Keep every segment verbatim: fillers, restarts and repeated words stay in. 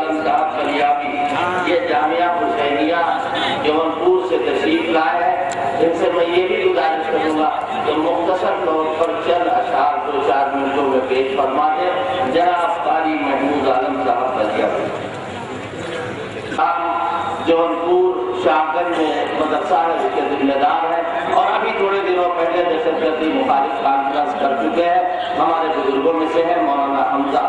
عالم صاحب فریابی یہ جامعہ حسینیہ جونپور سے تشریف لائے ہیں، ان سے میں یہ بھی گزارش کروں گا کہ مختصر طور پر چند اشعار دو چار منٹوں میں پیش فرما دیں جناب قاری محمود عالم صاحب فریابی۔ جونپور شاہگنج میں مدرسہ ہے اس کے ذمہ دار ہیں اور ابھی تھوڑے دنوں پہلے دہشت گردی مخالف کانفرنس کر چکے ہیں، ہمارے بزرگوں میں سے ہیں مولانا حمزہ۔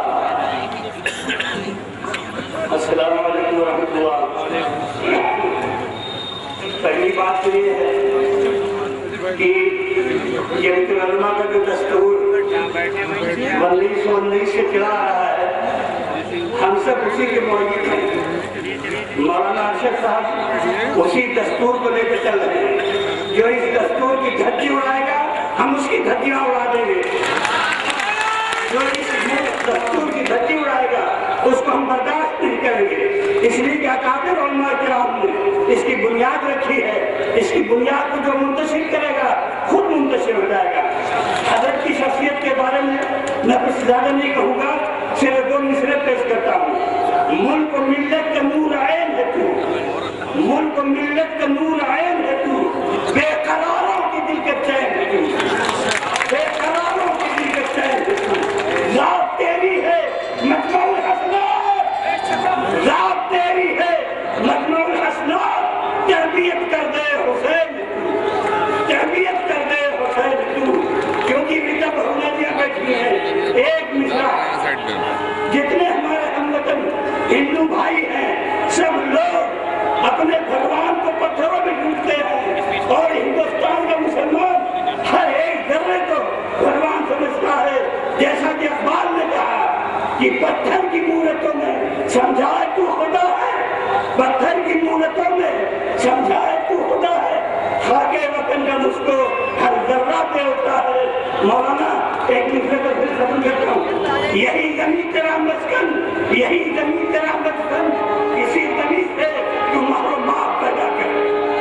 السلام علیکم ورحمۃ اللہ۔ پہلی بات تو یہ ہے کہ جمعیت العلماء کا جو دستور انیس سو انیس سے چلا رہا ہے، ہم سب اسی کے معید ہیں۔ مولانا ارشد صاحب اسی دستور کو لے کے چل رہے ہیں، جو اس دستور کی دھجی اڑائے گا ہم اس کی دھجیاں اڑا دیں گے، جو اس دستور کی دھجی اڑائے گا اس کو ہم برداشت نہیں کریں گے۔ اس لیے کہ اکابر علماء کرام نے اس کی بنیاد رکھی ہے، اس کی بنیاد کو جو منتشر کرے گا خود منتشر ہو جائے گا۔ حضرت کی شخصیت کے بارے میں میں کچھ زیادہ نہیں کہوں گا، صرف دو مصرے پیش کرتا ہوں۔ ملک و ملت کا نور عین ہے تو، ملک و ملت کا نور عین ہے تو، بے قراروں کی دل کا چین ہے تو، بے قراروں کی دل کا چین ہے تو، ذات تیری ہے مجموع الحسنات، ذات تیری ہے مجموع الحسنات، تربیت کر دے حسین تو، تربیت کر دے حسین تو، کیونکہ بھی جب حسینیاں بیٹھی ہیں ایک مصرع جتنے ہمارے ہم وطن ہندو بھائی ہیں سب لوگ اپنے بھگوان کو پتھروں میں ڈھونڈتے ہیں اور ہندوستان کا مسلمان ہر ایک ذرے کو بھگوان سمجھتا ہے، جیسا کہ اقبال نے کہا کہ پتھر کی مورتوں میں سمجھائے تو خدا ہے، پتھر کی مورتوں میں سمجھائے تو خدا ہے، خاک وطن کا مجھ کو ہر ذرہ پہ ہوتا ہے۔ مولانا ایک دوسرے کو پھر ختم کرتا ہوں، یہی زمین تیرا مسکن، یہی زمین تیرا مسکن، اسی زمین سے تو محرومات پیدا کر۔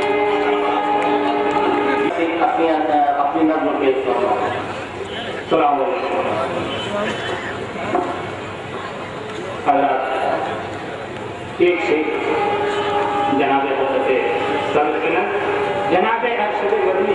اپنی نظم پیش کرنا۔ السلام علیکم حضرات، ایک سے جناب حضرت صدر جناب ارشد ورنی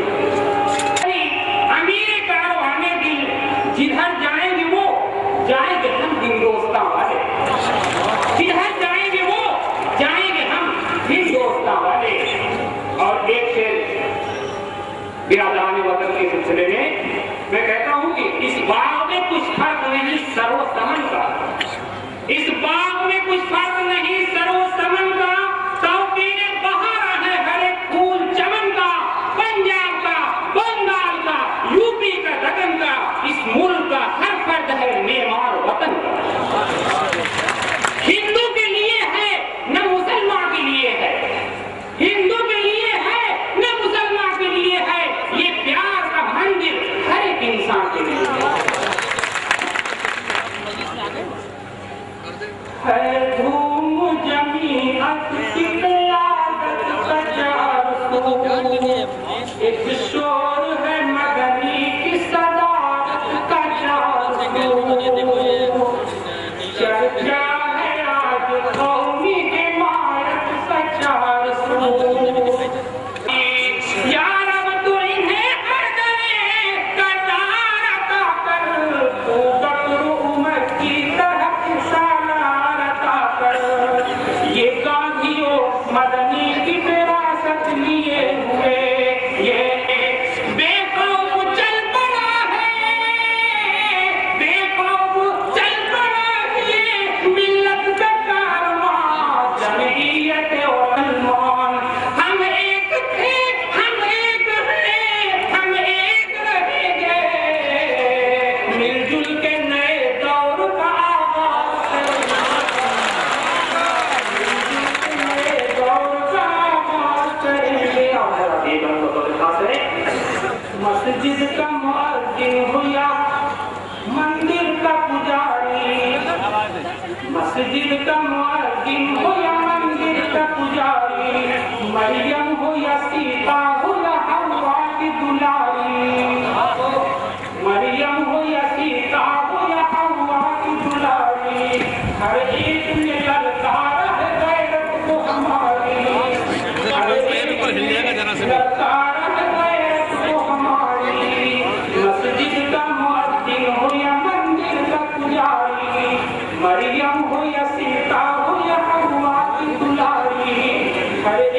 امیر کاروانے دل جدھر جائیں گے وہ جائیں گے ہم ہندوستان والے، جدھر جائیں گے وہ جائیں گے ہم ہندوستان والے۔ اور ایک سے برادران وطن کے سلسلے میں میں کہتا ہوں کہ اس باغ میں کچھ فرق نہیں سرو سمن کا، اس باغ میں کچھ فرق نہیں سرو سمن کا، توقیر بہار ہے ہر ایک پھول چمن کا، پنجاب کا، بنگال کا، یو پی کا، دکن کا، اس ملک کا ہر فرد ہے معمار وطن کا۔ ہندو کے لیے ہے نہ مسلمان کے لیے ہے، ہندو کے لیے ہے نہ مسلمان کے لیے ہے، یہ پیار کا مندر ہر ایک انسان کے لیے ہے۔ دھوم جمیعت کی قیادت کا چار سو، ایک شور ہے مدنی کی صدارت کا چار سو، چرچا ہے آج قومی حمایت کا چار سو۔ یا رب تو انہیں ہر گئے قطار عطا کر، تو بکر امت کی طرح سالار عطا کر، یہ گاندھیوں مدنی کی وراثت لیے ہوئے، یہ بے خوف چل پڑا ہے، بے خوف چل پڑا یہ ملت کا کارواں، جمعیت اور علمان، ہم ایک تھے ہم ایک ہیں ہم ایک رہیں گے، مل جل کے نئے دور کا آغاز کریں گے۔ مسجد کا مؤذن ہو یا مندر کا پجاری، مسجد کا مؤذن ہو یا مندر کا پجاری، مریم ہو یا سیتا ہو یا حوا کی دلاری، مریم ہو یا سیتا ہو یا حوا کی دلاری، ہر ایک میں للکار ہو یا سیتا ہو یا ہوا کی دلاری، کھڑے